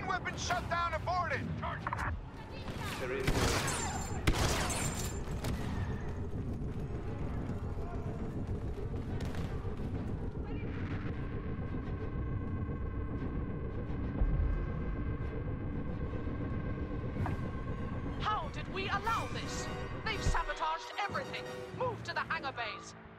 weapon shutdown aborted! How did we allow this? They've sabotaged everything. Move to the hangar bays.